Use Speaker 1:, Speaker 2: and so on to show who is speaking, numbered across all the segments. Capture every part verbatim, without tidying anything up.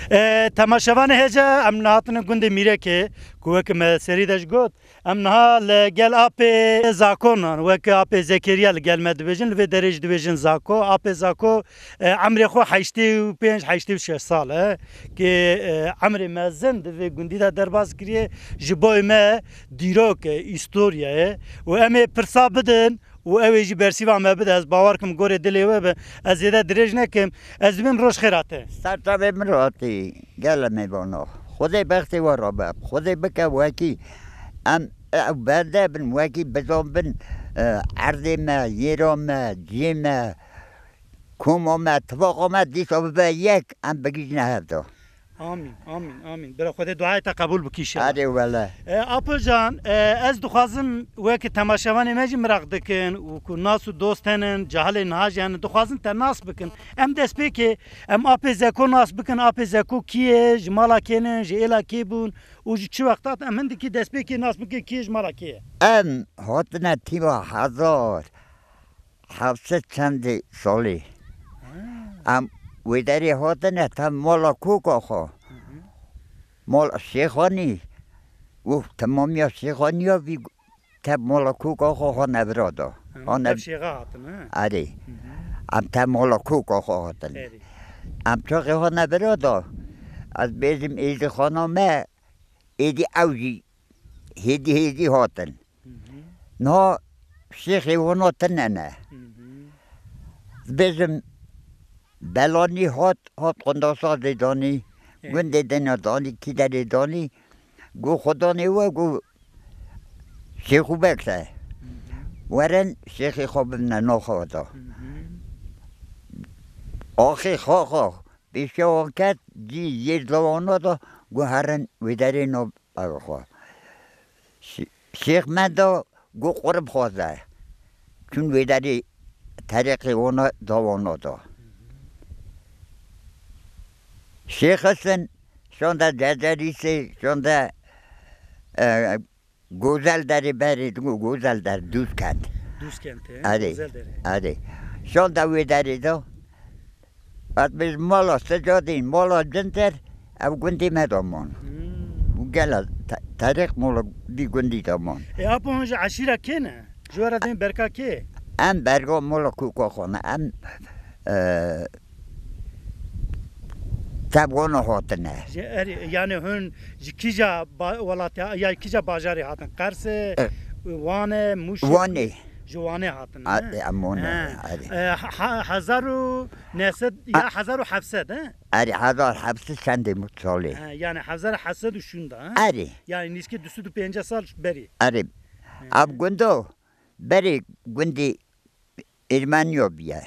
Speaker 1: تماشاوان هجا ام نهاتن گند میره که کوک ما سری دش گوت ام نها لگل آپ زاکونان وک آپ زکریا لگل مدویجن لوی درج دویجن زاکو آپ زاکو عمر خو هشتاد و پنج هشتاد و شش ساله که عمر مزن دوی گندی دا درباز کریه جبوی ما دیروک استوریا و ام پرسا بدن و اویجی برسیوا ما بده از باور کم گوره دلی و به از یده درج نکم از بین روش خیراته
Speaker 2: سرتا به مراتی گل میبانو خودی بختی و رابط خودی بکه وکی ام برده بن وکی بزن بن عرضی ما یرو ما جیم ما کوم ما طبق ما دیسو به یک ام بگیج نهفته
Speaker 1: آمین آمین آمین برای خود دعای تا قبول بکیشه
Speaker 2: آره ولی
Speaker 1: آپل جان از دخوازم وقت تماشاوان ماجی مرق دکن و کو ناس و دوستانن جهل نهاج یعنی دخوازم تا ناس بکن ام دست بی که ام آپ زکو ناس بکن آپ زکو کیه جمالا کنن جیلا کی بون و چه وقتات ام هندی که دست بی که ناس بکن کیه جمالا کیه
Speaker 2: ام هاتنا تیما هزار هفتصد چند سالی ام ویداری هاتنه تا مالا کوکا خو مال شیخانی و تمامی شیخانی ها بی تا مالا کوکا خو ها نبرادا
Speaker 1: ام شیخا هاتنه
Speaker 2: آره ام تا مالا کوکا خو هاتنه ام چاقی ها نبرادا از بیزیم ایدی خانامه ایدی اوجی هیدی هیدی هاتن نه شیخی وانا تنه نه بیزیم بلانی هات هات قنداسا دیدانی گنده دینا دانی کی داری دانی گو خدا نیوه گو شیخو بکته ورن شیخی خواب نه خواهد آخی خواه خواه بیشه آکت جی یه زوانا دا گو هرن ویداری نو خواه شیخ من دا گو قرب خواسته چون ویداری طریقی اونا زوانا دا شیخ هستن شونده جزریسه شونده گوزل داری بری گوزل در دوست کند
Speaker 1: دوست کند
Speaker 2: آره آره شونده وی داری دو ات بیش مالا سجادین مالا جنتر او گندی مدامون گل تاریخ مالا بی گندی دامون
Speaker 1: اپا هنجا عشیره که نه؟ جوارا دین برکا که؟
Speaker 2: ام برگا مالا کوکا خونه ام تبغونه هاتنه
Speaker 1: یعنی هن کیجا ولات یا کیجا بازاری هاتن قرص وانه موش
Speaker 2: وانه
Speaker 1: جوانه هاتن
Speaker 2: امونه
Speaker 1: هزار و نهصد یا هزار و هفتصد
Speaker 2: آره هزار و هفتصد چند متسالی
Speaker 1: یعنی هزار و هفتصد و شونده
Speaker 2: آره
Speaker 1: یعنی نیست که دویست و پنجاه سال بری
Speaker 2: آره اب گندو بری گندی ارمنیو بیا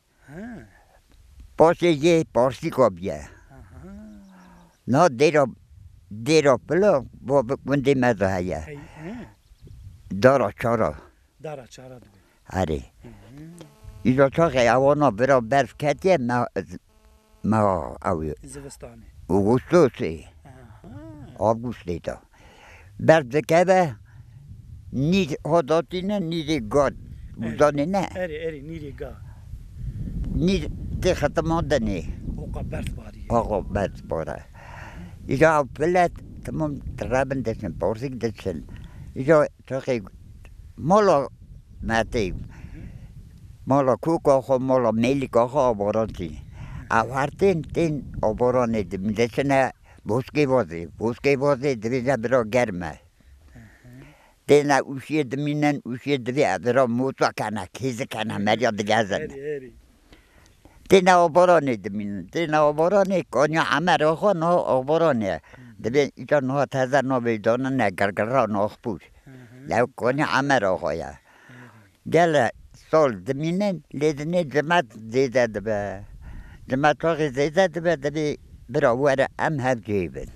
Speaker 2: پاشه یه پارسی کو بیا نه دیرا دیرا بلا با گندی مزه هیا دارا چارا
Speaker 1: دارا چارا دو
Speaker 2: آره ایجا چاقه اوانا برا برف کتیه ما ما اوی
Speaker 1: زوستانه
Speaker 2: اوگوستوسی آگوستی تا برف دکه نیر هاداتی نه نیر گاد بودانه نه
Speaker 1: اری اری نیری گاد
Speaker 2: نیر تی ختمانده نه
Speaker 1: آقا برف باری
Speaker 2: آقا برف باره ایجا بلد تمام ترابن دستن پارسیک دستن ایجا چاقه مالا ماتی مالا کوکا خو مالا میلیکا خو آبارانتی آوارتین تین آبارانی دم دستنه بوسکی بازی بوسکی بازی دویزه برا گرمه تین اوشی دمینن اوشی دوی برا موتا کنه کیز کنه مریا دیگه زن تین آبارانی دمینن تین آبارانی کنیا همه را خو نه آبارانی دوی ایجا نه تازه نه بیدانه نه گرگرا نه خبود لو کنیا همه را خویا گله سال دمینن لیدنی جمعت زیده دبه جمعت واقعی زیده دبه دبی برا وره ام هف جیبن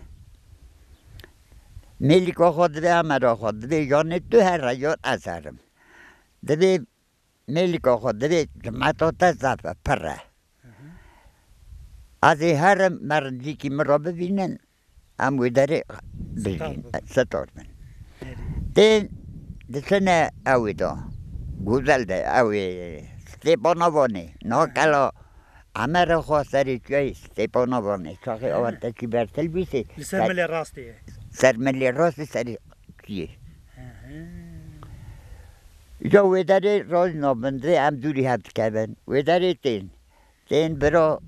Speaker 2: میلیکا خود دبی همه را خود دبی یعنی دو هر ریاد اثرم دبی میلیکا خود دبی جمعت ها تزفه پره از هر مرزی که مرا ببینن هم ویداره بزین ستار من دین دسنه اوی دا گوزل ده اوی ستیپانوانی نه کلا همه را خواستری توی ستیپانوانه چاقی آورده که بر تلویزی
Speaker 1: لسر ملی راستیه
Speaker 2: سر ملی راست سر کیه یا ویداری راز نابنده هم دوری هفت کبن ویداری تین تین برا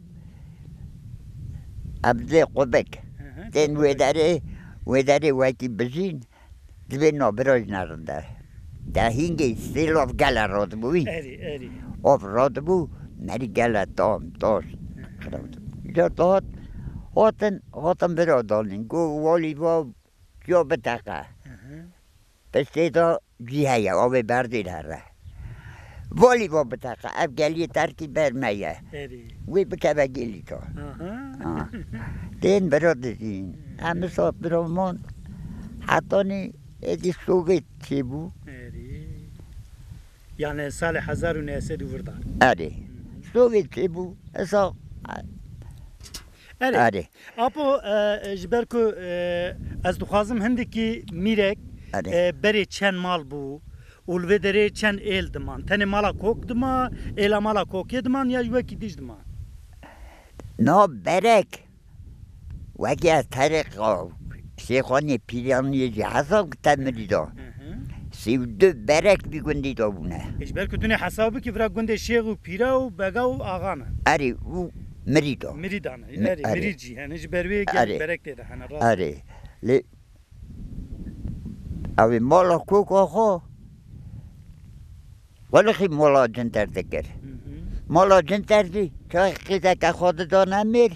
Speaker 2: عبده قبک تین ویداری ویداری وکی بزین دوی نابراج نرنده ده هینگی سیل آف گل راد بوی
Speaker 1: اری اری
Speaker 2: آف راد بو نری گل تام تاش یا تات هاتن هاتن برا دالین گو والی با جا بتقه پس دا جیه آب بردی هره والی با بتقه اب گلی ترکی برمیه
Speaker 1: اری
Speaker 2: وی بکه گلی تا
Speaker 1: آها
Speaker 2: دین برا دین همه سات برا من حتی نی ادی سوویت چی بو
Speaker 1: اری یعنی سال هزار و نهصد و وردان
Speaker 2: اره سوویت چی بو اصلا
Speaker 1: اری
Speaker 2: اره
Speaker 1: اپو جبر کو از دخوازم هندکی میرک
Speaker 2: اره
Speaker 1: بری چند مال بو اولوی داره چند ایل دمان تنی مالا کوک دما ایلا مالا کوکی دمان یا جوکی دیش دمان
Speaker 2: نا برک وکی از طریق شیخانی پیرانی جهازم تمری دا سی و دو برک بیگندی دا بونه
Speaker 1: اجبر کو تونی حسابی که فرا گنده شیخ و پیرا و بگا و آغانه
Speaker 2: اره او مری دا
Speaker 1: مریدانه
Speaker 2: م-
Speaker 1: اری
Speaker 2: اره.
Speaker 1: مریجی هنه جبر وی گل
Speaker 2: اره.
Speaker 1: برک دیده هنه راست
Speaker 2: اره لی اوی مالا کوک آخو ولی خی مالا جنتر دکر مالا جنتر دی چای قیده که خود دا نمیر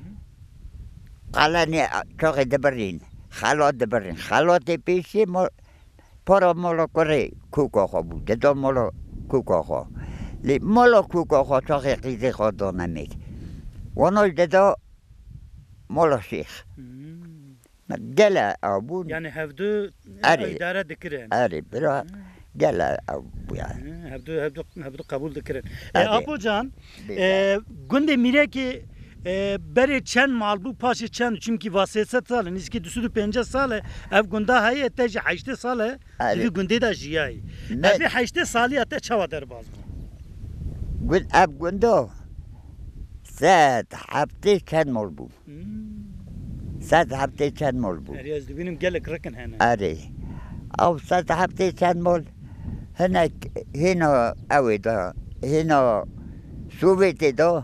Speaker 2: قلنی چای دبرین خلا دبرین خلات پیشی ما پارا مالا کره کوک آخو بود دا مالا کوک آخو لی مالا کوک آخو چای قیده خود دا نمیر وانال دا مالا شیخ گله آبون
Speaker 1: یعنی هفدو
Speaker 2: اره.
Speaker 1: اداره دکرن
Speaker 2: اره برا گله آبون
Speaker 1: هفدو هفدو هفدو قبول دکرن
Speaker 2: اره.
Speaker 1: اپو جان گنده میره که بری چند مال بو پاش چند چونکی واسه ست ساله نیسکی دوسو دو پنجاه ساله اف گنده های اتج هشت ساله
Speaker 2: اره.
Speaker 1: دوی گنده دا جیایی
Speaker 2: نه.
Speaker 1: اوی هشت سالی اتا چوا در باز بو
Speaker 2: گل اب گندو سد هفته چند مال بود سد هفته چند مال بود
Speaker 1: اری از دوینم گلک رکن هنه
Speaker 2: آره او سد هفته چند مال هناك هنا اوی دا هنا سوویت دا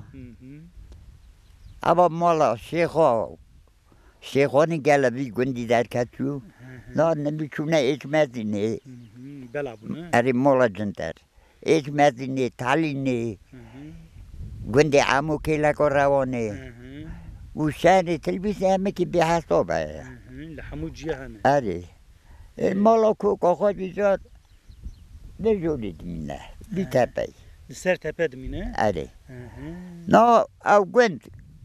Speaker 2: اما مالا شیخا شیخانی گله بی گندی در کتو نه نمیتونه ایک مدینه
Speaker 1: بلا بو نه
Speaker 2: اری مالا جنتر ایک مدینه تعلینه گندی عمو کلا کو روانه و شان تلبیس همه که به حسابه
Speaker 1: لحمو جیه هنه
Speaker 2: آره مالا کوکا خود بیزاد نجولید مینه بی تپه
Speaker 1: سر تپه دمینه
Speaker 2: آره نه او گند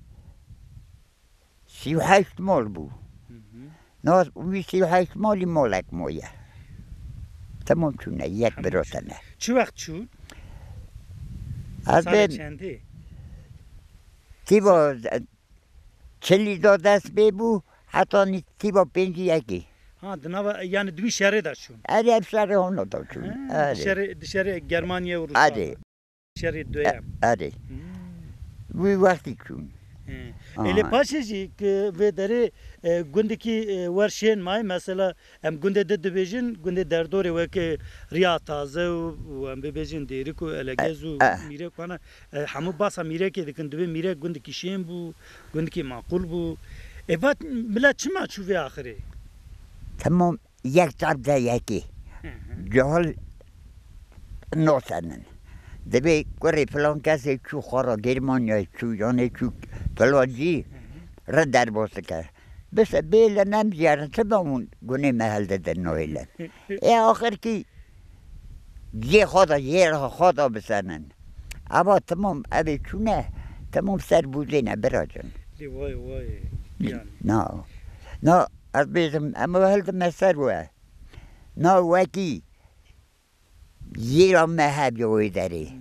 Speaker 2: سی و هشت مال بو نه وی سی و هشت مالی مالک مویه تمام چونه یک براتنه
Speaker 1: چه وقت شد؟
Speaker 2: از
Speaker 1: سال
Speaker 2: بین
Speaker 1: چنده؟
Speaker 2: تی با چلی دا دست ببو حتی نی تی با پنجی یکی
Speaker 1: ها دنوا یعنی دوی شهره داشتون
Speaker 2: آره افسر هونو دا چون آره
Speaker 1: شهر شهر گرمانیا و روسیه
Speaker 2: آره
Speaker 1: شهر دویم
Speaker 2: آره وی وقتی چون
Speaker 1: الی پاشیجی که و داره گندکی ورشین مای مثلا ام گنده دد بیجن گنده دردوره و که ریا تازه و ام بیجن دیری کو الگزو میره کنه همو باسا میره که دکن دوی میره گندکی شین بو گندکی معقول بو ایوات ملا چما چوی آخره
Speaker 2: تمام یک طرف ده یکی جهال نوسنن دبی کاری فلان کسی چو خورا گرمانیا چو یعنی چو فلانجی را در باسه کرد بس بیل نمزیارن چه با اون گونه محل دادن نویلن ای آخر کی یه خدا یه خدا بسنن اما تمام اوی چونه تمام سر بوزینه براجن
Speaker 1: وای وای یعنی
Speaker 2: نه نه از بیزم اما هلد مسر وه نه وکی یه را مهب یوی داری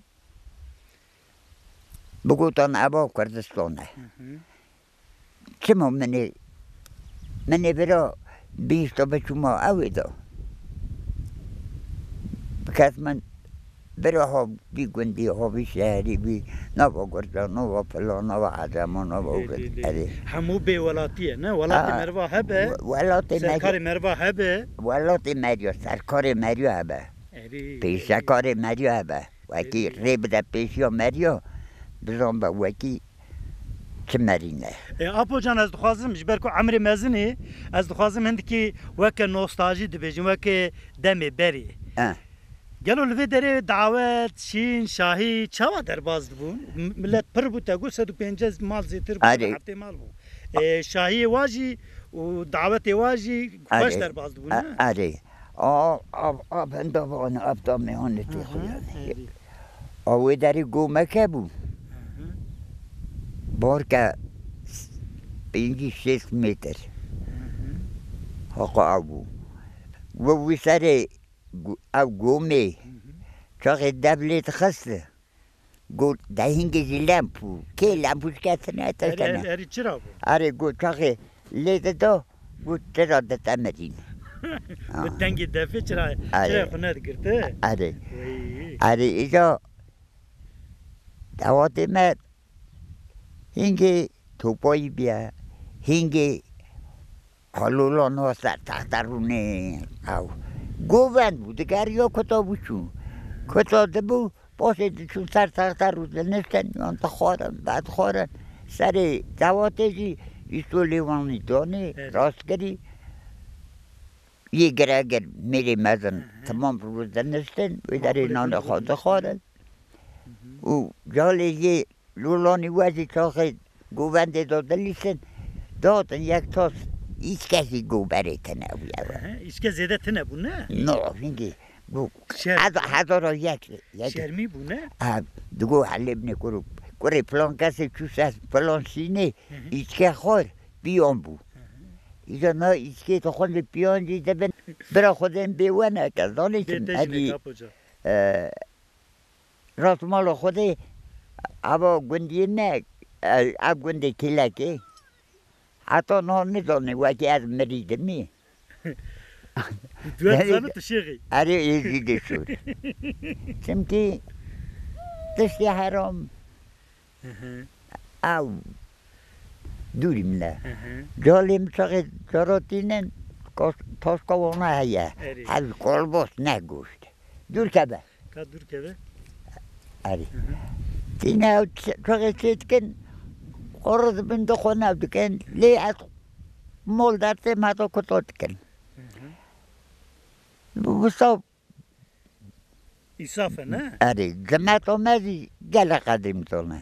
Speaker 2: بگوتان ابا کردستانه چما منی منی برا بیستا به شما اوی دا بکس من برو ها بی گندی ها بی شهری بی نوا گرجا نوا فلان نوا عجم نوا اری
Speaker 1: همو به ولاتیه نه ولات مروا هبه
Speaker 2: ولات
Speaker 1: سرکار مروا هبه
Speaker 2: ولات مریا سرکار مریا هبه پیشکار مریا هبه وکی ریب ده پیشیا مریا بزن با وکی چه مرینه
Speaker 1: اپو جان از دخوازم جبر کو عمر مزنی از دخوازم هندکی وک نوستالژی دبیجم وک دم بری گلو لوی دره دعوت شین شاهی چاوا درباز بون ملت پر بو تا گو صد و پنجاه مال زیتر بو هفته مال بو شاهی واجی و دعوت واجی خوش درباز بون
Speaker 2: اره آ آب آب هندوان آب دام مهانتی خویانی آوی داری گو مکه بو بارکه پنجی شش متر حقا ابو و وی سر او گومه چاقی دبلیت خسته گو دهینگی جی لمپو که لمپوش کتنه تشکنه
Speaker 1: اری چرا بو؟
Speaker 2: اره گو چاقی لیده دو گو چرا دتا مدین
Speaker 1: گو تنگی دفه چرا چرا خونه دگرده؟
Speaker 2: اره اره ایجا دواتی مد هنگی توپایی بیا هنگی حلولان ها سر تخترونه او گووند بود دیگر یا کتا بوچون کتا دبو باشه چون سر تخترونه نشتن یان تا خارن بعد خارن سر دواتی جی ایستو لیوانی دانه راست کری یه گره اگر میری مزن تمام روز نشتن و در اینان خواهد خارن و جالی یه لولانی وزی چاخه گوونده داده لیستن دادن یک تاس هیچ کسی گو بره تنه
Speaker 1: هیچ کسی زیده تنه بو نه؟
Speaker 2: نه اینگه گو هزار یک
Speaker 1: شرمی بو نه؟
Speaker 2: دگو حلب نکرو کره پلان کسی چوس از پلان سینه هیچ که خور بیان بو ایجا نه هیچ که تو خود بیان دیده بن برا خودم بیوانه که دانشم ادی راست مال خوده اما گندی نه اب گندی کلکه حتی نه ندانه وکی از مریده می
Speaker 1: دوست زنه تو شیخی
Speaker 2: اره ایزیده شد چمکی تشتی حرام او دوریم نه جالیم چاقه جاراتینن تاسکاوانه هیه هل کلباس نه گوشت دور کبه
Speaker 1: که دور کبه؟
Speaker 2: اره تینه چاقه چید کن قرد بند خونه بکن لی از مول درته ماتا کتات کن بسا
Speaker 1: ایصافه نه؟
Speaker 2: اره زمت آمدی گله قدیم تونه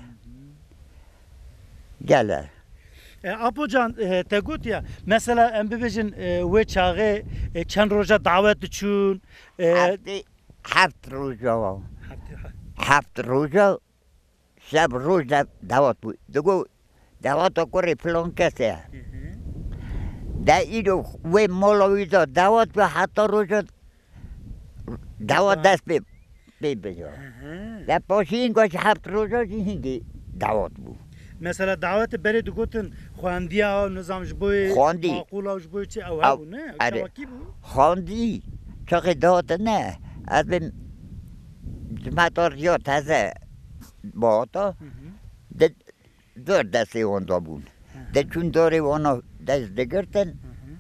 Speaker 2: گله
Speaker 1: اپو جان تگوت یا مثلا ام ببیجن و چاقه چند روزا دعوت چون
Speaker 2: هفت روزا هفت روزا شب روز دعوت بود دگو دعوت کره پلان کسه دا ایدو و مولوی دا دعوت به حتی روزا دعوت دست به به بجا دا پاشین گوش هفت روزا هنگی دعوت بود
Speaker 1: مثلا دعوت بری دگوتن خواندی ها نظام جبوی
Speaker 2: خواندی
Speaker 1: معقول ها جبوی چه او هاو نه؟ شواکی بود؟
Speaker 2: خواندی چاقی دعوت نه از به جمعتار یا تازه با تا دور دسته اوندا بون ده چون داره اونا دست دگرتن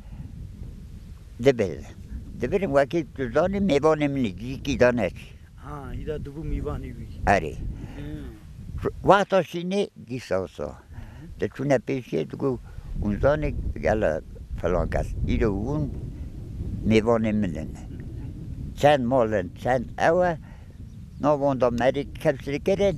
Speaker 2: ده بره ده بریم وکی جزانی میوانه منی جیکی دانش
Speaker 1: ها ایدا دبو میوانی بی
Speaker 2: اره وقتا شینه دیساسا ده چونه پیشه دگو اونزانه گلا فلان کس ایدو اون میوانه منن چند مالن چند اوه نواندا مری کبسر کرن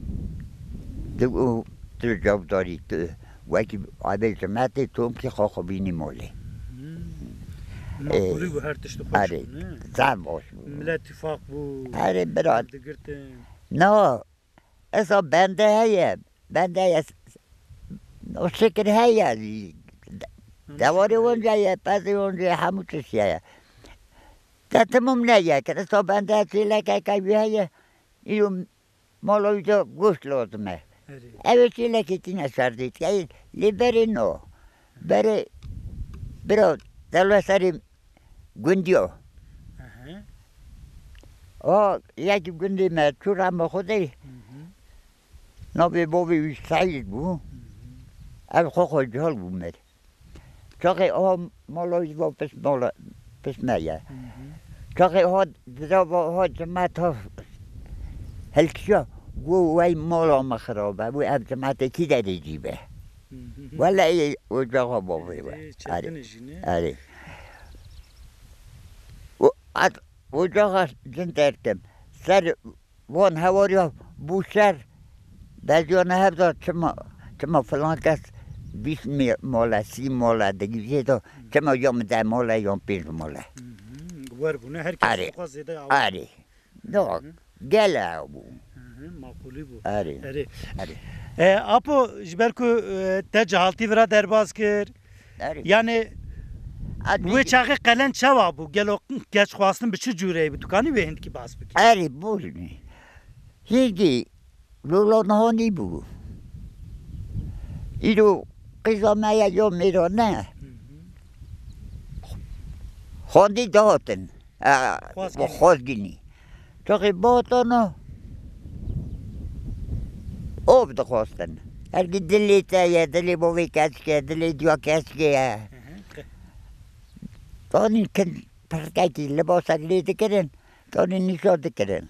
Speaker 2: دگو تو جواب داری تو وکی عبیل جمعتی توم که خواه بینی مولی
Speaker 1: معقولی بو هر تشت خوش
Speaker 2: اره زن باش بود
Speaker 1: ملت اتفاق بو
Speaker 2: اره براد
Speaker 1: دگرتن
Speaker 2: نه اصلا بنده هیه بنده هیه شکر هیه دواری اونجا هیه پسی اونجا همون چشی هیه در تمام نهیه که اصلا بنده هیه لکه که هیه اینو مالوی جا گوشت لازمه اوه چی لکتی نسردید که لی بری نو بری برو دلو سری گندیو آه یکی گندی مچور هم خودی نبی بابی سعید بود از خو خو جال بود مر چاقی آه مالایی با پس مالا پس میه چاقی ها درا با ها جمعت ها هلکشا گو وی مالا مخرابه و اب جمعت کی داری جیبه ولی ای اجاقا بابی و آره آره و اد اجاقا جن درکم سر وان هواری ها بوشر بعضیان هفته چما چما فلان کس بیست ماله سی ماله دیگه تو چما یام ده ماله یام پنج ماله
Speaker 1: ور بونه هر کس خواه زیده آوه
Speaker 2: آره نه گله بو
Speaker 1: معقولی بو
Speaker 2: آره
Speaker 1: آره
Speaker 2: آره
Speaker 1: اپو جبر کو ته جهالتی ورا درباز کر
Speaker 2: آره
Speaker 1: yani bu çağı qelen çava bu gelo geç xwastin bi çi cure bi dukani ve hindki bas bik
Speaker 2: آره بولنی هیچی لولا نهانی بو ایرو قیزا میا یا میرا نه خواندی دهاتن خواستگینی چاقی باتانا آب دخواستن هرگی دلی تایه دلی باوی کچکه دلی دیا کچکه تانی کن پرکیتی لباسک لیده کرن تانی نشاده کرن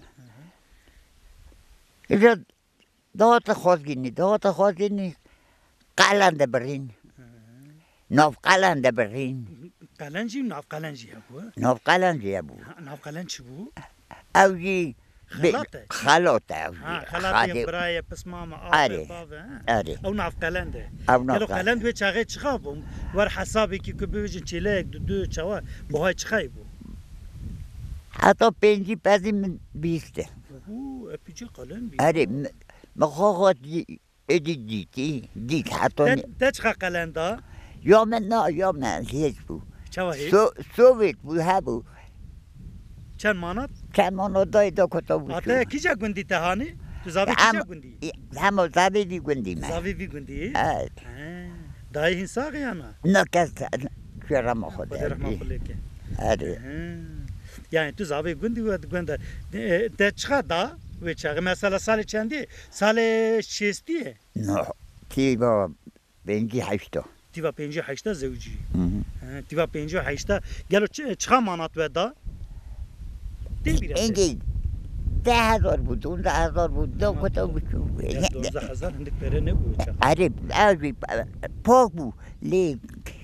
Speaker 2: ایجا دهات خواستگینی دهات خواستگینی قلند برین ناف قلند برین
Speaker 1: قلنجی ناف قلنجی بو
Speaker 2: ناف قلنجی بو
Speaker 1: ناف قلنج بو
Speaker 2: اوجی
Speaker 1: خلاطه
Speaker 2: خلاطه اوجی
Speaker 1: ها خلاطه برای پس ماما
Speaker 2: آره آره
Speaker 1: او ناف قلنده
Speaker 2: او ناف
Speaker 1: گلو قلند و چاغه چخابم ور حسابی کی کو بوجن چیلک دو دو چوا بهای چخای بو
Speaker 2: حتی پنجی پزی من بیسته
Speaker 1: او اپیجی قلن بی
Speaker 2: آره مخواهد ادی دیتی دید حتی
Speaker 1: ده چخا قلنده
Speaker 2: یا من نه یا من هیچ بو
Speaker 1: چوا هیچ
Speaker 2: سوویت بو ها بو
Speaker 1: چند مانات
Speaker 2: چند مانات دای دا کتا بو
Speaker 1: آتا کیجا گوندی تهانی تو زاوی کیجا گوندی
Speaker 2: همه زاوی بی گوندی من
Speaker 1: زاوی بی گوندی
Speaker 2: آره
Speaker 1: دای هنساقی انا
Speaker 2: نه کس شرم خود
Speaker 1: خدا رحمه خلی که
Speaker 2: آره
Speaker 1: yani tu zavi gundi ve gunda de çıka da ve çağı mesela sale çendi sale şestiye
Speaker 2: نه تی با بنجی هشتا
Speaker 1: tiva penci haşta zevci tiva penci haşta gelo çıka manat ve da değil bir
Speaker 2: اینگی ده هزار بود اون ده هزار بود دو کتا بود
Speaker 1: دوزده هزار hindik pere ne bu çağı
Speaker 2: آره اوی پاک بود لیک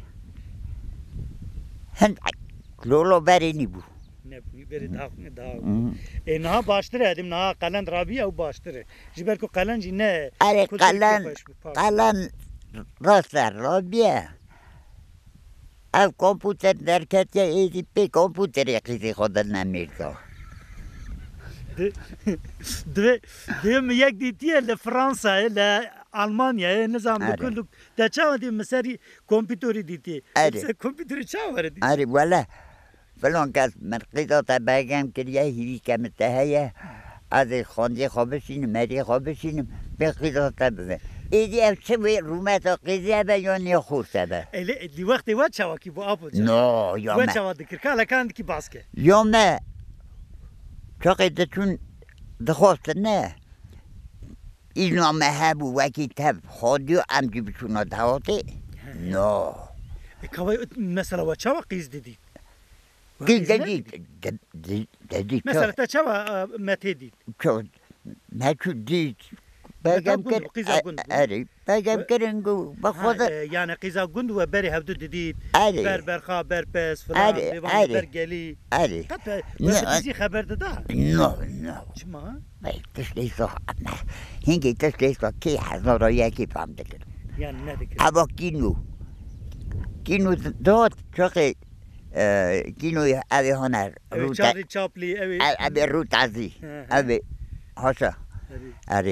Speaker 2: هند لولو برینی بود
Speaker 1: ne beri daha daha e naha baştır edim naha kalan rabi au baştır jiber ko kalanci ne
Speaker 2: آره قلن قلن راست رابیه او کامپیوتر در کتیه ایدی پی کامپیوتر یکیزی خود نمیرده
Speaker 1: Dve, dve yek ditiye le Fransa le Almanya nizam
Speaker 2: آره.
Speaker 1: kulluk da çava di mesari kompütörü diti.
Speaker 2: آره.
Speaker 1: Se kompütörü çava di.
Speaker 2: آره ولی فلان کس من قیدات بگم کریه هیچ کم تهیه از خانجی خواب بشینم مری خواب بشینم به قیدات ببین ایدی اف چه وی رومت قیدیه به یا نیا خورسه به
Speaker 1: Ele di vakti var çava ki bu apo.
Speaker 2: نه یا
Speaker 1: Var
Speaker 2: من
Speaker 1: çava dikir kala kan ki baske.
Speaker 2: یا من چه قیده چون دخواست نه این نامه هبو وکی تب خادیو امجی بچونا دهاته نه
Speaker 1: E kavay mesela var çava qiz dedi.
Speaker 2: قیز دید دید
Speaker 1: Mesela ta çava mete dedi.
Speaker 2: چون نچو دید بگم
Speaker 1: گند،
Speaker 2: کر
Speaker 1: قیزا گند.
Speaker 2: آره بگم کرنگو با خود
Speaker 1: Yani qiza gund ve beri hevdu dedi.
Speaker 2: آره
Speaker 1: Ber berxa ber pes falan.
Speaker 2: آره
Speaker 1: Devam
Speaker 2: آره
Speaker 1: ber geli.
Speaker 2: آره
Speaker 1: Kat
Speaker 2: نه
Speaker 1: bizi haberde da.
Speaker 2: نه نه
Speaker 1: Çima?
Speaker 2: بای تشلیسا هنگی تشلیسا کی هزارا یکی فهم دکر
Speaker 1: Yani ne dikir?
Speaker 2: اما کینو کینو داد چاقی کینو اوی هنر
Speaker 1: Evet, Charlie Chaplin, evet.
Speaker 2: اوی روت ازی
Speaker 1: Hı hı.
Speaker 2: اوی هاشا
Speaker 1: Evet.
Speaker 2: آره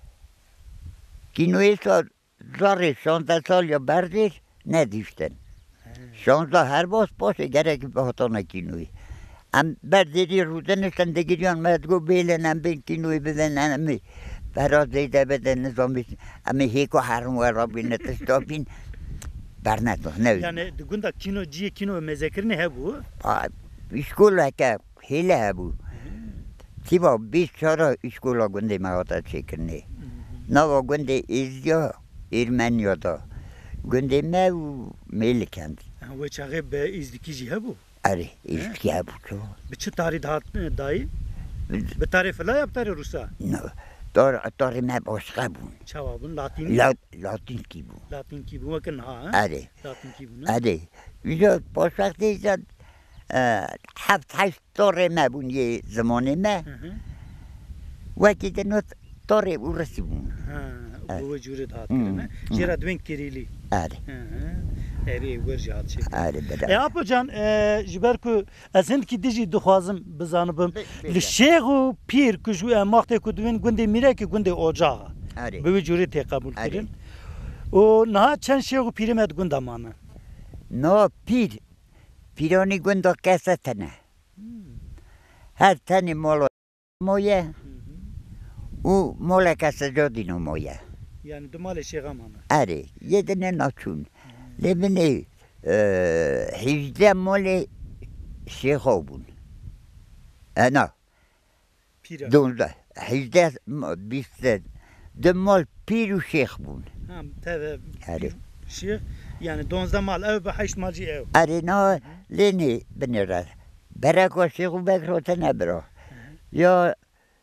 Speaker 2: کینوی سال زاری شانزده سال یا بردیر ندیشتن شانزده هر باز باشه گرک به هاتانه کینوی ام بردیری روزنشتن دگیریان مدگو بیلنم بین کینوی بزنن امی برا زیده بدن نظام بیشن امی هیکو حرم و رابی نتشتابین برنتو نوی
Speaker 1: Yani gunda kino ciye kino mezekir ne bu?
Speaker 2: اشکول هکه هیله هبو تیوا بیست چهار اشکولا گنده مهاتا چکنه نوا گنده ایزیا ایرمنیا دا گنده ما و میلکند
Speaker 1: و چاقه به ازدکی جی هبو
Speaker 2: اره ایزدکی هبو چو
Speaker 1: به چه تاری دهات دایی؟ به تاری فلا یا به تاری روسا؟
Speaker 2: نه دار دار ما باشقه بون
Speaker 1: چاوا بون لاتینی؟
Speaker 2: لا لاتین کی بون
Speaker 1: لاتین کی بون وکن ها؟
Speaker 2: اره
Speaker 1: لاتین کی بون؟
Speaker 2: اره اینجا باشقه ایجاد هفت هشت دار ما بون یه زمان ما وقتی دنوت دار ورسی بون
Speaker 1: بو جوره دهات کرنه جرا دوین کریلی
Speaker 2: اره
Speaker 1: اری ورجات شد
Speaker 2: اره بده
Speaker 1: ای آپو جان جبر کو از هند کی دیجی دخوازم بزانبم لشیخ و پیر کجو ماخته کو دوین گنده میره که گنده اوجاغ
Speaker 2: اره
Speaker 1: به جوری تی قبول کردن و نه چند شیخ و پیر مد گنده مانه
Speaker 2: نه پیر پیرانی گنده کسه تنه هر تنی مولا مویه او مولا کسه جادینو مویه
Speaker 1: yani dumale şeğe mane.
Speaker 2: اره یه دنه ناچون لبنه هجده مال شیخا بون نه
Speaker 1: Pira.
Speaker 2: دونزده هجده بیست دو مال پیر و شیخ بون
Speaker 1: Ha teve
Speaker 2: اره
Speaker 1: şeyh yani donzda mal ev be haşt malci ev.
Speaker 2: اره نه لینی بنره برکو شیخو بکروت نبرا یا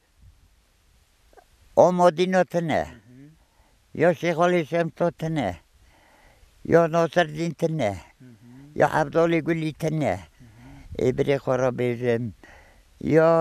Speaker 2: آمادینات نه یا شیخ علی شمس نه یا ناصر دین تنه یا عبدالله گلی تنه ابری خورا بیزم یا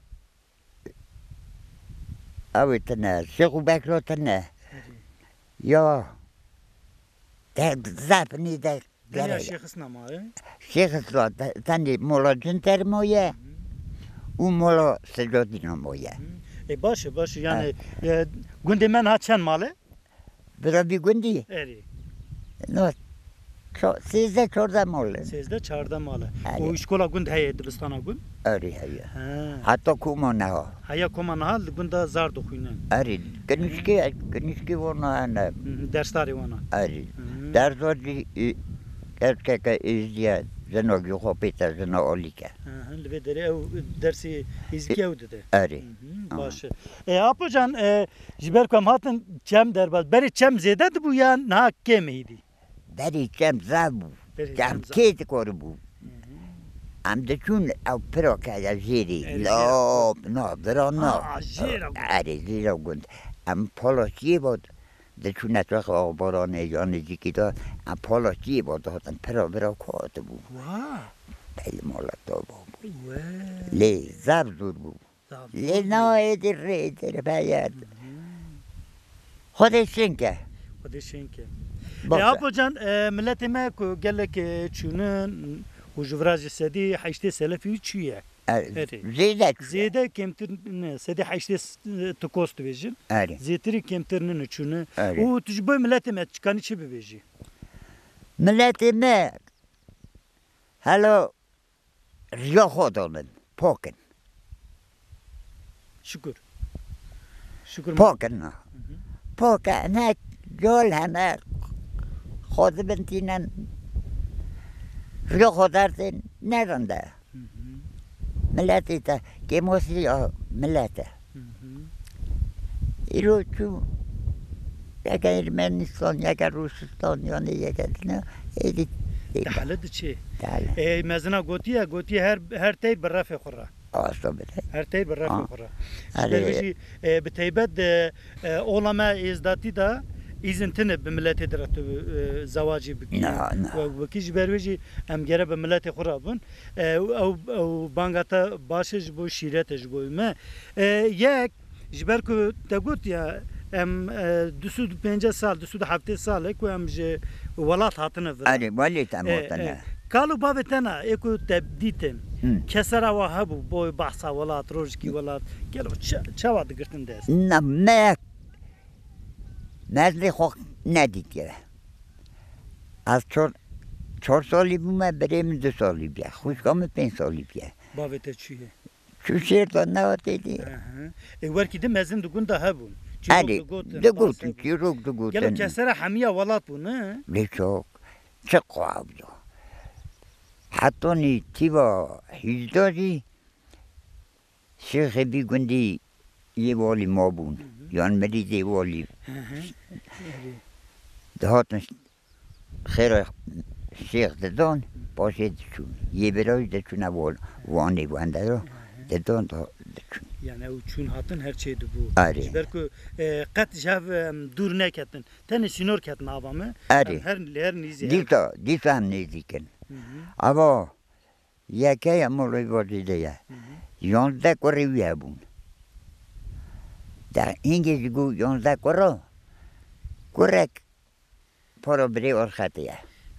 Speaker 2: اوی تنه شیخو بکرو تنه یا در زبنی در
Speaker 1: Dünya şeyh isnama e.
Speaker 2: شیخ اسلا تنی مولا جنتر مویه او مولا سجادین مویه
Speaker 1: E başı başı yani günde men ha çen male?
Speaker 2: برا بی گندی
Speaker 1: Eri.
Speaker 2: نه سیزده چورده موله
Speaker 1: Sezde çarda male.
Speaker 2: Eri.
Speaker 1: O işkola günd heye dibistana gün.
Speaker 2: اری هیا
Speaker 1: Ha.
Speaker 2: حتی کوما نه ها
Speaker 1: Haya koman hal gunda zar dokuynen.
Speaker 2: اری کنشکی کنشکی ورنا نه
Speaker 1: Dersleri ona.
Speaker 2: اری در زودی که که ازدیا زنوگی خوبیتا زنو اولیکه
Speaker 1: Ve dere ev dersi izki ev dedi.
Speaker 2: اری
Speaker 1: Başı. E apocan e jiber kam hatın çem derbaz. Beri çem zede bu ya na kemiydi.
Speaker 2: بری چم زبو
Speaker 1: Beri
Speaker 2: چم کیت کار بو ام دچون او پرو که یا زیری
Speaker 1: اری
Speaker 2: لا نه برا نه
Speaker 1: آه، زیرا گند.
Speaker 2: اری زیرا گند ام پالاسی بود دچون نتوخ آبارانه یا نزیکی دا ام پالاسی بود هاتن پرا برا کات بو
Speaker 1: Vaa.
Speaker 2: بیل مالا دا بو
Speaker 1: Ve.
Speaker 2: لی زب زور بو لی نه ایدی ری در باید خودشین که
Speaker 1: O da şenke. E
Speaker 2: باشه
Speaker 1: apocan e, milletime ku gelek çünün hujvraj sedi haşte selefi çüye. اری.
Speaker 2: زیده
Speaker 1: Zede kemtir ne sedi haşte tukost vejin.
Speaker 2: اری
Speaker 1: Zetiri kemtirinin çünü.
Speaker 2: اری
Speaker 1: O tujbo milletime çıkanı çi bebeji.
Speaker 2: ملت ما حالا ریا خودانن پاکن
Speaker 1: Şükür. Şükür.
Speaker 2: پاکن نه پاکن نه جال همه خود بنتینن ریا خودارتن نرنده ملتی تا که موسی ملته ایرو چو یکه ارمنستان یکه روسستان یعنی یکه نه ایدی
Speaker 1: Dehalet çi.
Speaker 2: تعالی
Speaker 1: E mezina gotiye gotiye her her tey bir rafe khura.
Speaker 2: آسا بده
Speaker 1: Her tey bir rafe
Speaker 2: Ah.
Speaker 1: khura.
Speaker 2: Eri.
Speaker 1: Bebeji bi teybet de olama izdati da izin tine bi milleti deratu zavacı bi.
Speaker 2: نه نه
Speaker 1: و کیش برویجی ام گره به ملت خورا بون او او بانگاتا باشش بو شیرتش بو ما یک جبر کو تگوت یا ام دوسود پنجاه سال دوسود هفته سال کو ام ج ولات هاتنه
Speaker 2: اری ولی تموتنه
Speaker 1: کالو بابتنا اكو تبديتن
Speaker 2: هم.
Speaker 1: كسرا وهبو بو بحثا ولات روجكي ولات قالوا چاوا دگرتن دست
Speaker 2: نه ما نزلی خو ندید که از چور چهار سالی بومه بریم دو سالی بیا خوشگاه پنج سالی بیا
Speaker 1: بابت چیه
Speaker 2: چو شیر تا نواتی دی
Speaker 1: ای ورکی ده مزن دگون ده هبون
Speaker 2: اری دو گوتن چیروک دو
Speaker 1: قالوا
Speaker 2: گوتن
Speaker 1: كسرا حميه ولات بو نه
Speaker 2: لیچوک چه قواب دو حتی نی تیوا هیچداری شیخ بی گندی یه والی ما بون یان مریض یه والی دهاتن خیر شیخ دادن باشه دچون یه برای دچون وال وانی وانده رو دادن دچون
Speaker 1: یعنی او چون هاتن هر چی دبو
Speaker 2: آره.
Speaker 1: جبرکو قط جاو دور نکتن تن سینور کتن آوامه
Speaker 2: آره.
Speaker 1: هر هر نیزی
Speaker 2: دیتا دیتا هم نیزیکن اما یکی امروی وارده یا یانزده کره ویه بون در اینگه گو یانزده کره کرک پارا بری آرخته یا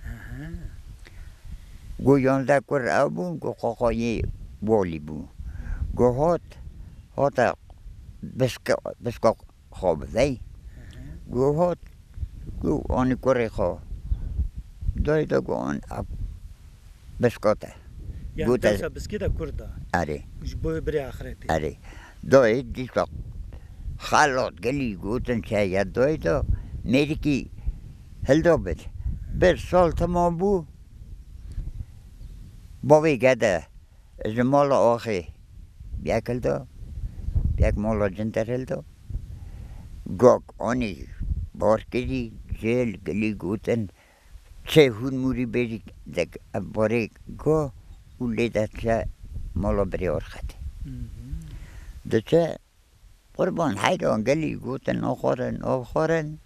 Speaker 2: گو یانزده کره او بون گو قاقایی والی بون گو هات هات بسکا بسکا خواب دی گو هات گو آنی کره خواه دای دا گو آن بسکاته
Speaker 1: یعنی
Speaker 2: گوته.
Speaker 1: درسا بسکیده کرده
Speaker 2: آره
Speaker 1: جبو بری آخرتی
Speaker 2: آره دای دیسا خالات گلی گوتن چه یا دای دا میری کی هلدا بد بر سال تمام بو باوی گده از مالا آخی بیاک هلدا بیاک مالا جنتر هلدا گاک آنی بار کردی جل گلی گوتن چه هون موری بیری دک باری گا و لیده چه مالا بری آرخده ده چه قربان حیران گلی گوتن آخارن آخارن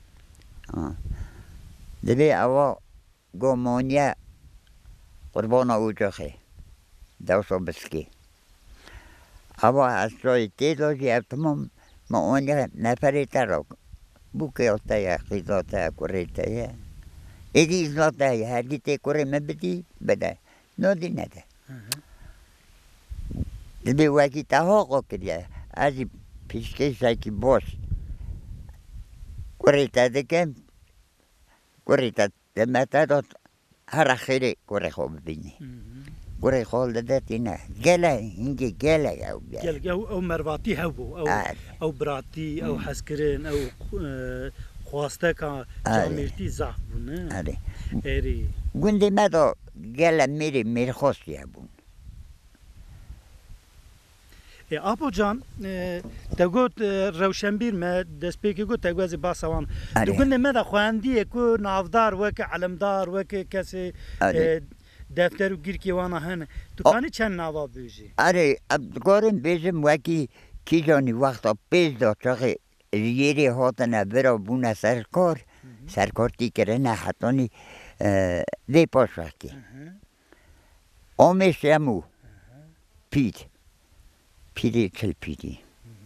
Speaker 2: دبی اوا گو مانیه قربان او جاخه دوسا بسکی اوا از رای تیدازی اب تمام ما آنیه نفری تراک بوکی آتا یا خیزاتا یا کوریتا یا ایدی ازلاتا یا هرگی تی کوری مبدی بده نادی نده دبی وکی تحاقا کریه ازی پیشکش که باش کوریتا دکم کوریتا دمتا داد هر خیلی کوری خواب ببینی کوری خواب داده تینه گله اینگه گله او بیا
Speaker 1: گل او او مرواتی هبو او او براتی او حسکرین او خواسته که جامیرتی زحف بونه
Speaker 2: آره
Speaker 1: ایری
Speaker 2: گونده مدا گله میری میری خواستی هبون
Speaker 1: آبو جان تگوت روشنبیر ما دست پیکی گوت تگوزی باسوان دگونه ما دا خواندیه که نافدار وک علمدار وک کسی دفتر و گیر وانا هنه تو کانی چند نوا بیجی؟
Speaker 2: آره ابدگارم بیجم وکی کی جانی وقتا پیش دا چاقه ریری هاتنه برا بونه سرکار سرکار تی کرنه حتانی دی پاش وقتی آمش امو پید پیری چل پیری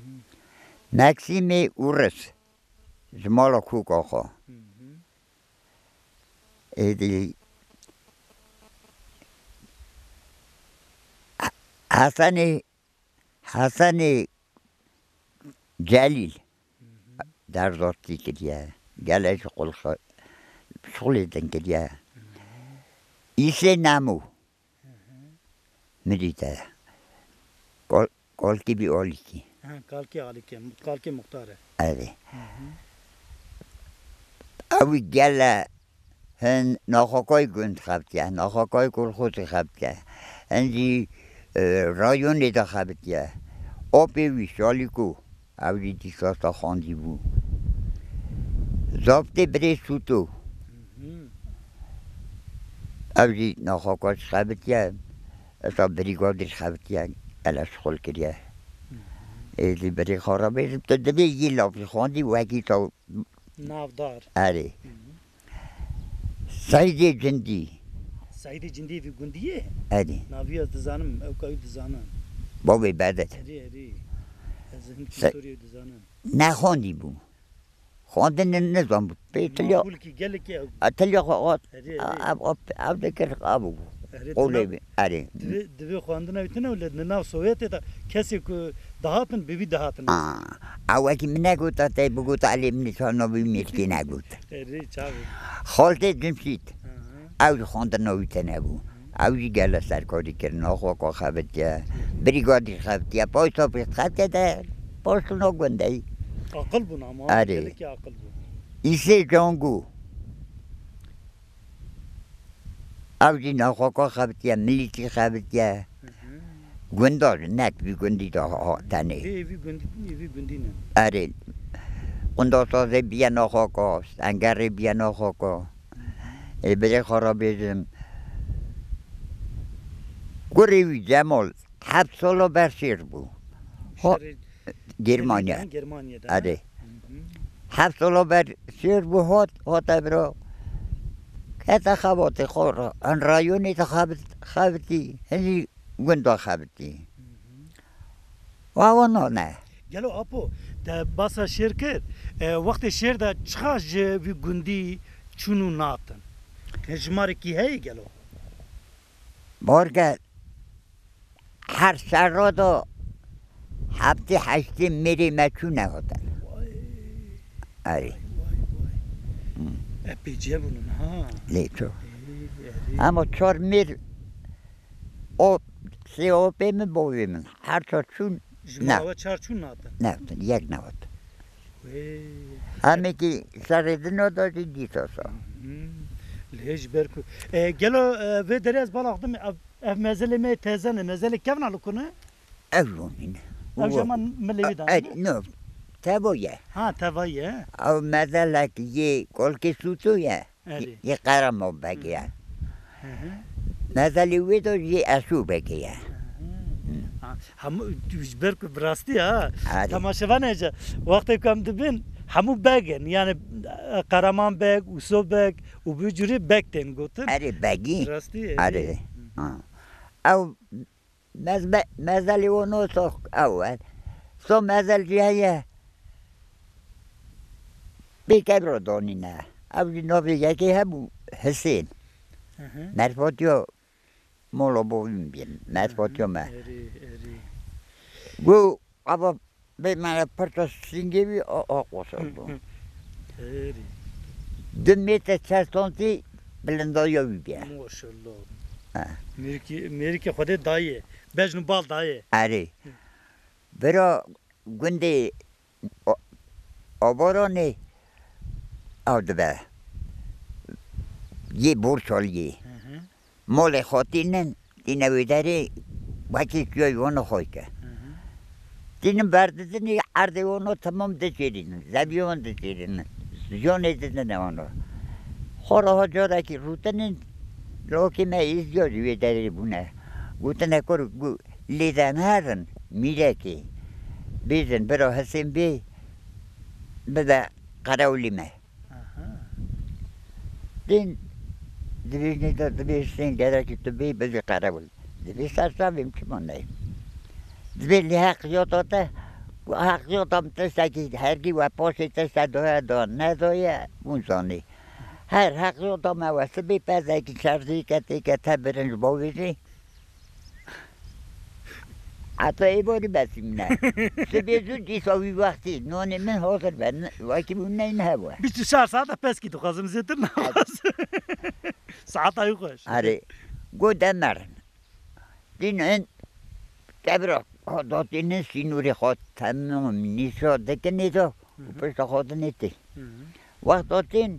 Speaker 2: مکسیم اورس جمالا کوک آخا ایدی حسن حسن جلیل در داشتی کریه گله شغل شغل دن کریه ایسه نمو مریده کالکی بی آلیکی
Speaker 1: کالکی آلیکی کالکی مختاره
Speaker 2: آره اوی گله هن ناخاکای گند خبتیه ناخاکای کل خود خبتیه هنجی رایون دا خبتیه آبی ویشالی کو اوی دیساستا خاندی بو زابطه بری سوتو اوی ناخاکاش خبتیه اصلا بریگادش خبتیه الا شغل کریه ایلی بری خرابه تو دبی یه لافی خواندی وکی تا
Speaker 1: نافدار
Speaker 2: آره سعید جندی
Speaker 1: سعید جندی وی گندیه
Speaker 2: آره
Speaker 1: ناوی از دزانم او کاری دزانم
Speaker 2: بابی بعدت
Speaker 1: اری اری از هند کیستوری دزانم
Speaker 2: نخواندی بو خواندن نظام بود بیتلیا
Speaker 1: معقول کی گله کی او
Speaker 2: اتلیا خواهد
Speaker 1: اری
Speaker 2: اب اب اب دکر آبو بو
Speaker 1: اری
Speaker 2: قولی بی آره
Speaker 1: دوی دوی خواندن بیتونه ولی ناو سوویت دا کسی که دهاتن بیبی دهاتن
Speaker 2: او اکی من نگوت تا بگوت علی منشان نبی میرکی نگوت
Speaker 1: اری چاوی
Speaker 2: خالته جمشید او خواندن نویته نبو او جی گله سرکاری کرن آخوا که خبتیه بریگادی خبتیه پایستا پیست خبتیه ده پاشتو نگونده ای
Speaker 1: عقل بون اما
Speaker 2: آره.
Speaker 1: گله کی عقل بون
Speaker 2: ایسه جانگو او جی ناخوا که خبتیه ملیتی خبتیه گنداز نک بی گندی دا ها تنه
Speaker 1: Evi gündi, evi gündine.
Speaker 2: آره گنداز بیا نخواکا انگر بیا نخواکا بده خرابیدم گریوی جمال هفت سالا برشیر بود ها گرمانیا
Speaker 1: Germanya'da.
Speaker 2: آره هفت سالا برشیر بود هات هات برا که خواهد خورا ان رایونی تا خواهدی هنی گندا خواهدی و آوانا نه
Speaker 1: Gelo apo te basa şer kir. Vakti şer de çıkar je vi gündi çunu natın. Hecmari ki hey gelo.
Speaker 2: بارگرد هر سر را دا هفته هشتی میری مچو نهادن آره
Speaker 1: Epeyce bunun ha.
Speaker 2: لیتو اما چار میر او سی او بیمه بویمن هر چار چون
Speaker 1: Jmava çarçun natın.
Speaker 2: نهادن یک نهاد همه که سردن را داشتی دیساسا
Speaker 1: Lej berku. Gelo ve derez balaktım ev mezele me tezene mezele kevna lukunu.
Speaker 2: اولونین
Speaker 1: Ev zaman melevi da.
Speaker 2: اری نو تبویه
Speaker 1: Ha tevayye.
Speaker 2: او مثلا که یه کلکی سوتویه
Speaker 1: Eri.
Speaker 2: یه قرمو بگیه مثلا وی دو یه اسو بگیه
Speaker 1: Hamu berku brasti ha.
Speaker 2: آره
Speaker 1: Tamaşavan ece. Vakti kam dibin hamu begen yani Karaman beg, Uso beg, u bu cüri begten gotun.
Speaker 2: اری بگی
Speaker 1: Brasti.
Speaker 2: آره آه. او مزل مزل اونو ساخت اول سو مزل جایه بیکر رو دانی نه او نوی یکی همو حسین مرفاتیو مولا بویم بین مرفاتیو ما
Speaker 1: Eri eri.
Speaker 2: گو اما به من پرتا سینگی بی آقا سالو
Speaker 1: Eri.
Speaker 2: دو میتر چستانتی بلندایا بی بیا
Speaker 1: Maşallah.
Speaker 2: Ha.
Speaker 1: Merki merki xode dayı. Bejnu bal dayı.
Speaker 2: آره برا گنده آبارانه آدبه یه برچالیه مال خاطینن دینه ویداره وکی جای وانو خواه که دینم برددنی عرده وانو تمام دچیرین زبیان دچیرین جان دیدن وانو خورا ها جاره که روتنین لاکی ما ایزیادی ویداره بونه گوتنه کرو گو لیدن هرن میره که بیزن برا حسین بی بده قراولی ما دین دویشنی دا دویشتین گره که تو بی بده قراول دویش سرسابیم چی مانه دوی لی حقیقاته و حقیقاتم تسته که هرگی و پاسی تسته دوه دان ندایه اونزانی هر حقیقاتم واسه بی پزه که چرزی کتی که تبرنج باویزی حتی ای باری بسیم نه سبیزو دیساوی وقتی نانی من حاضر بر واکی بون نه این هوا
Speaker 1: بیست و چهار saat pes ki tu kazım zetir ne var? Saat ayı koş.
Speaker 2: آره گو دمرن دین این کبرا داتین سینوری خواد تمام نیسا دکه نیسا پشت خواد نیتی وقت داتین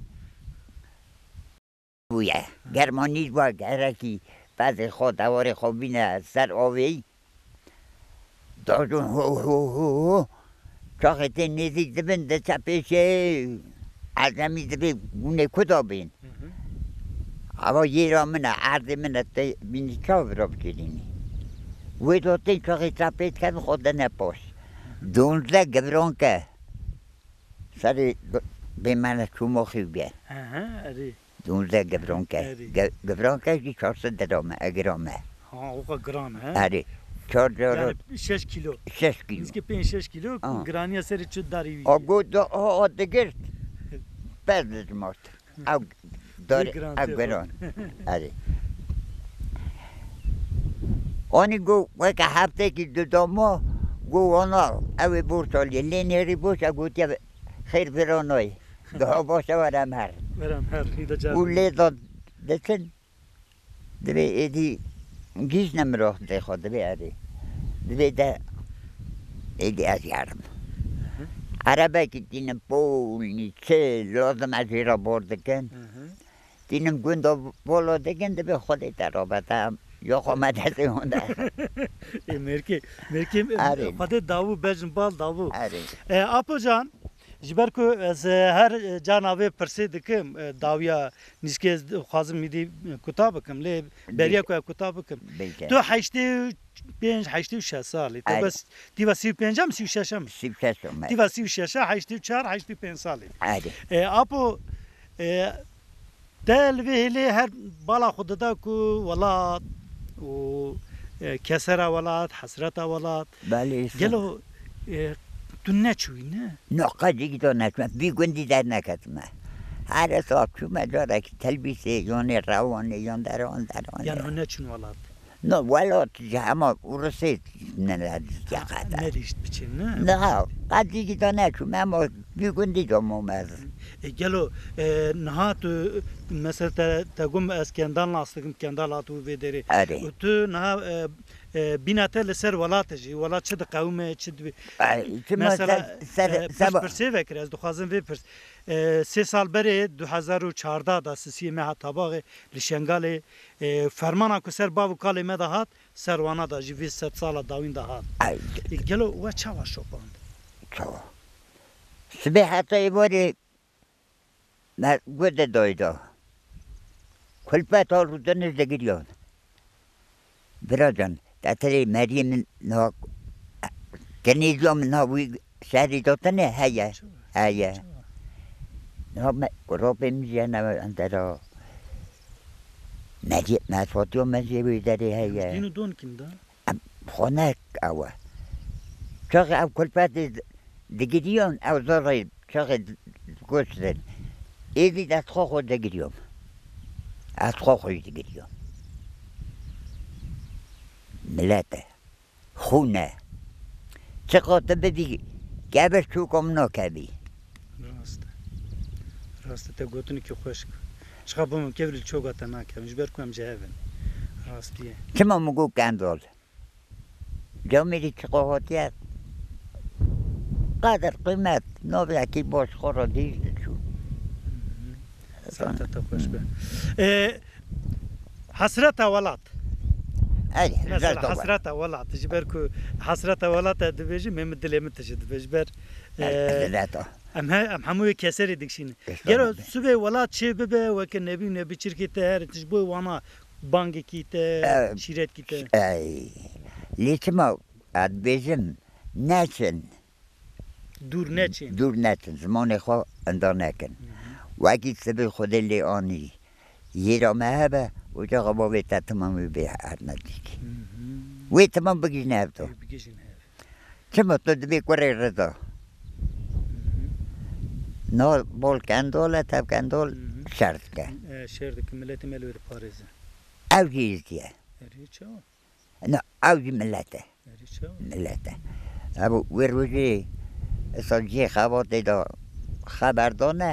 Speaker 2: بویه گرمانیز با گرکی بعد خواد دوار خوابینه سر آوی دادون هو هو هو هو چاقتی نیزی دبن ده چپشه عزمی دبی گونه کدا بین اما یه را منه عرض منه بینی چا را بکرینی وی داتین چاقی چپیت کن خود نپاش دونزده گبران که سر به من شما خوب بیه
Speaker 1: Eri.
Speaker 2: دونزده گبران که گبران که جی چهارصد درامه اگرامه
Speaker 1: Ha o kadar gram he.
Speaker 2: آره چهار جارو
Speaker 1: Yani şeş kilo.
Speaker 2: شش کیلو
Speaker 1: Biz ki beş şeş kilo
Speaker 2: Aa.
Speaker 1: graniye seri çöd dari.
Speaker 2: آگو دا آد گرد بزد ماست او داره
Speaker 1: گران
Speaker 2: او
Speaker 1: تفا.
Speaker 2: گران آره آنی گو وقت هفته که دو داما گو آنا اوی برسالی لینیری باش اگو تیا خیر برانای ده باشه ورم هر
Speaker 1: Verem her hida car.
Speaker 2: او لیدا دسن دوی ایدی گیز نمراه ده خود دوی اره دوی ده ایدی از یارم عربه که دینم پول نیچه لازم از ایرا برده کن دینم گنده بالا دکن دوی خودی در رابطه هم Yok ama desi onda.
Speaker 1: مرکی مرکی
Speaker 2: آره.
Speaker 1: خود داوو بجن بال داوو
Speaker 2: آره.
Speaker 1: اپو جان جبر کو از هر جان اوی پرسه دکم داویا نیسکه خوازم میدی کتاب کم لی بریا کو کتاب کم
Speaker 2: بیگه.
Speaker 1: تو هشتی پنج هشتی و شش سالی تو
Speaker 2: آره.
Speaker 1: بس دیو سی و پنجم سی و ششم
Speaker 2: سیب ششم.
Speaker 1: دیو سی و شش هشتی و چهار هشتی و پنج سالی
Speaker 2: آره.
Speaker 1: اپو دل ویلی هر بالا خود دا کو ولاد و کسر ولاد حسرت ولاد
Speaker 2: بله.
Speaker 1: گلو تو نچوی نه
Speaker 2: نقا دیگه تو نشم. بی گندی در نکتم. هر صاحب چون مجاره که تلبیسه یعنی روانه یان در آن در آن.
Speaker 1: یعنی نچون ولاد
Speaker 2: نه ولاد اما ورسه نه نزدیکه.
Speaker 1: نریشت بچین نه
Speaker 2: نه قدیگی تو نشم اما بی گندی تو ممز.
Speaker 1: گلو نه تو مثلا تگم از کندال ناستگم کندال اتو بدری
Speaker 2: آره.
Speaker 1: تو نه بینات لسر ولاتجی ولات چه قومه چه مثلا
Speaker 2: سر
Speaker 1: سر پرسه وکر از دخوازم وی پرس سه سال بره دو هزار و چهارده دا سیسی مه طباق لشنگال فرمانا کو سر باو کال مدهات سروانا دا جوی ست سال داوین دهات گلو و چاوا شوپاند
Speaker 2: چاوا سبه حتی باری ما گوده دایدا کلپت ها رو دنز دگیریان براجان تاتری مریم نا کنیزم ناوی شهری داتنه هیا هیا نا ما قرابه میشه نا اندرا مریم مفاتیو مزیوی داری هیا
Speaker 1: دینو دون کیم دا
Speaker 2: خونه اوه چاق او کلپت دگیریان او زارای چاق گوشتن ایدی دست خواه خود دگیریم از خواه خود دگیریم ملته خونه چقدر بدی گبر چوکم نکبی
Speaker 1: راسته راسته تا گوتونی که خوش کن شخاب بوم کبری چوگاتا نکم جبر کنم جهبن راستیه
Speaker 2: چما مگو کندال جا میری چقاهاتیت قدر قیمت نابه که باش خورا دیشت چون
Speaker 1: ساعت تا خوش به حسرت ولات
Speaker 2: ايه
Speaker 1: مثلا حسرت ولات جبر کو حسرت ولات دبیجی مم دل متجد بجبر
Speaker 2: ثلاثة
Speaker 1: ام ام حموی کسری دکشین گرو سوبه ولات چه ببه وک نبی نبی چرکیته هر تجبو وانا بانگ کیته شیرت کیته
Speaker 2: اي ليش ما اد بيجم ناتن
Speaker 1: دور نچین
Speaker 2: دور ناتن زمان خو اندار نکن وقتی سبب خود اللي آنی یه مهبه و جا قبابه تا تمامی به هر ندیکی وی تمام بگیش نهبتو چما تو دبی کوری رضا نه بول کندوله تب کندول شرط که
Speaker 1: شرط که ملت ملوی پارزه
Speaker 2: او جیزیه
Speaker 1: ریچو
Speaker 2: نه او جی ملته
Speaker 1: ریچو
Speaker 2: ملته ابو ویروزی سالجی خواباتی دا خبردانه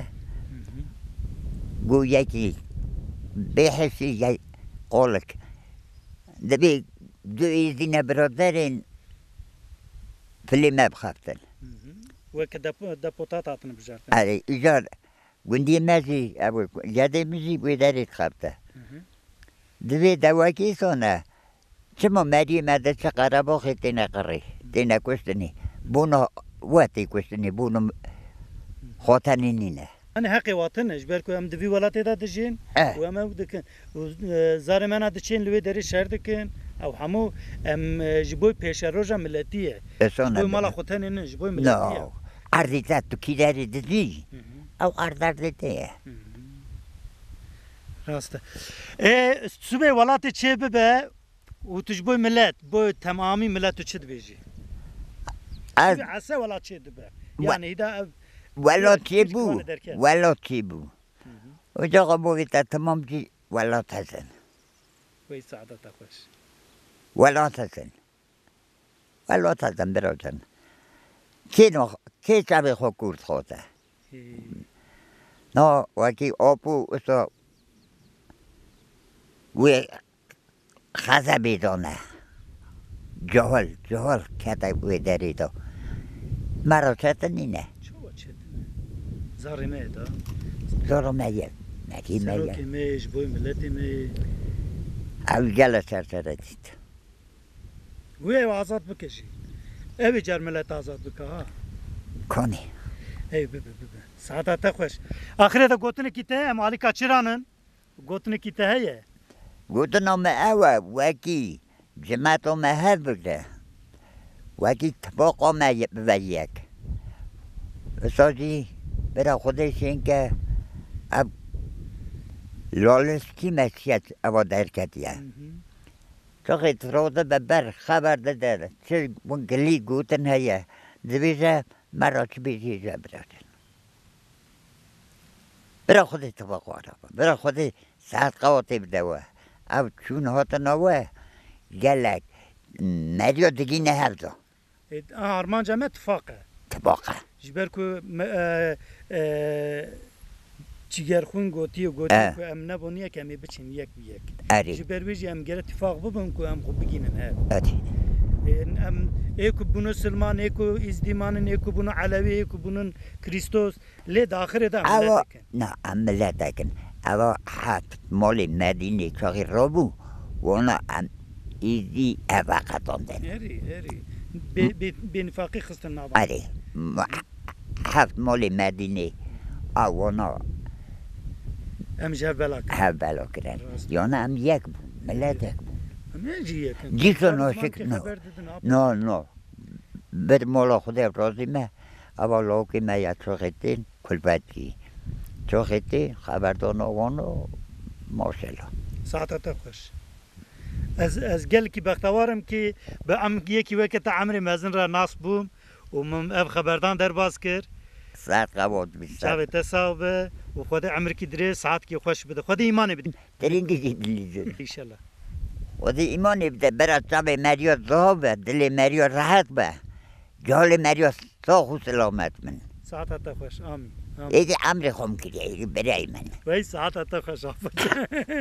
Speaker 2: گو یکی بحثی یه قولک دبی دو ایزین برادرین فیلم بخفتن
Speaker 1: وک دپوتات هاتن بجارتن
Speaker 2: آره ایجار گندی مزی ابو جاده مزی بیداری خفته دبی دواکی سونه چما مریم ده چه قرباخی تینا قری تینا کشتنی بونا واتی کشتنی بونا خاطنی نینه
Speaker 1: أنا حقي وطن إجبار كو أم دبي ولات هذا دجين
Speaker 2: اه
Speaker 1: وأم دكن زار منا دشين لوي دري شهر دكن أو حمو أم جبوي بيش الرجا ملتية جبوي مالا خوتن إن جبوي ملتية
Speaker 2: نو أرضيات تو كيداري ددي أو أرض دتيه
Speaker 1: راسته إيه سبي ولات شيء ببه وتجبوي ملت بوي تمامي ملت وشد بيجي عسى ولات شيء ببه يعني إذا
Speaker 2: ولا تيبو ولا تيبو وجا قبوي تمام جي ولا تحسن
Speaker 1: كويس سعادتك خوش
Speaker 2: ولا تحسن ولا تحسن بروتن كينو كي شابي خو كورت خوته نو وكي أبو وسو و خذا بيدونه جهل جهل كذا ودريدو مرا تنينه
Speaker 1: زاري ميدا
Speaker 2: زارو ميت مكي
Speaker 1: سروكي
Speaker 2: ميت
Speaker 1: ميش بوي ملتي مي
Speaker 2: او گل سرسره دید
Speaker 1: و او آزاد بکشی اوی جرملت آزاد بکه ها
Speaker 2: کنی
Speaker 1: ای بی بی بی ساعت خوش آخره دا گوتن کیته ام علی کچرانن گوتن کیته هیه
Speaker 2: گوتنم اوه وکی جمعتم هر بوده وکی طباقا به یک اساسی برای خودش این که اب لالسکی مسیحت او درکتیه تو خیلی روزه به بر خبر داده چه گلی گوتن هیه دویزه مرا چه بیشی جبراتن برای خودش طباقا را برای خودش ساعت قواتی بدوه او چون هاتن اوه گلک مریو دیگی نه هفته
Speaker 1: آرمان جمع اتفاقه
Speaker 2: طباقه
Speaker 1: جبر کو چیگر خون گوتی و گوتی کو ام نبونیه که امی بچین یک بی یک
Speaker 2: اری
Speaker 1: جبر ویجی ام گره اتفاق ببین کو ام خوب بگینن هر
Speaker 2: اری
Speaker 1: ام ایکو بونو سلمان ایکو ازدیمانن ایکو بونو علوی ایکو بونو کریستوس لی داخل دا
Speaker 2: او نه عملت کن او حت مال مدینه چاقی رابو وانا ام ایزی اوقتان دن
Speaker 1: اری اری بینفاقی خستن نابا
Speaker 2: اری هفت مال مدینه وانا
Speaker 1: ام جه بلا کن
Speaker 2: هف بلا کرن یانا ام یک بود ملت یک بود
Speaker 1: ام یجی یکن
Speaker 2: دیسا ناشک نه نه نه بر مولا خود افرازی مه اما لوکی مه یا چوخیتین کلبتی چوخیتی خبردان آوانو ماشالله
Speaker 1: ساعت خوش از از گل کی بختوارم که به ام یکی وقت عمر مزن را ناس بوم و من اب خبردان در باز کرد
Speaker 2: ساعت قواد بیست
Speaker 1: شب تصاوب و خود عمر کی دره ساعت کی خوش بده خود ایمان بده
Speaker 2: ترینگی دیلیزه
Speaker 1: ان شاء الله
Speaker 2: خود ایمان بده برای شب مریو ذهب دل مریو راحت به جال مریو صاح و سلامت من
Speaker 1: ساعت خوش آمین
Speaker 2: ایدی عمر خم کردی برای من
Speaker 1: وای ساعت خوش آفت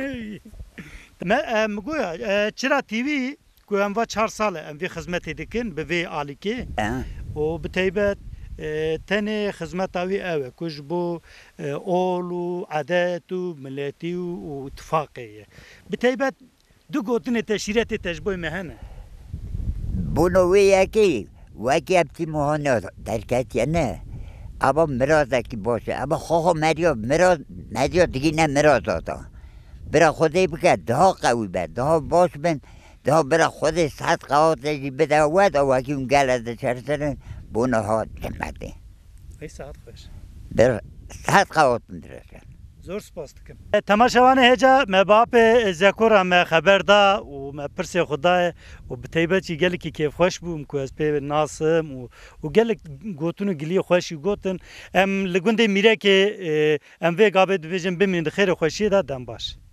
Speaker 1: ما مگویا چرا تیوی کو ام و چهار ساله ام وی خدمت دکن به وی آلیکی و بتیبت تنه خدمت اوی اوه کش بو اول و عادت و ملتی و اتفاقیه بتیبت دو گوتن تشریعت تجبوی مهنه
Speaker 2: بونوی یکی وکی ابتی مهانه درکتی نه اما مراز کی باشه اما خواه مریو مراز مریو دیگه نه مراز آتا برای خودی بگه ده قوی بد ده باش بن ده برای خودی صد قوات بده ود و وکی اون گل از چرسن بونه ها جمعده
Speaker 1: ای ساعت خوش
Speaker 2: برای صد قوات مدرسن
Speaker 1: زور سپاس دکم تماشاوان هجا ما باپ ذکر ما خبر دا و ما پرس خدای و بتیبه چی گل کی کیف خوش بوم کو از پی ناسم و و گل گوتونو گلی خوشی گوتن ام لگونده میره که ام وی گابه دویژن بمین خیر خوشی دا دم باش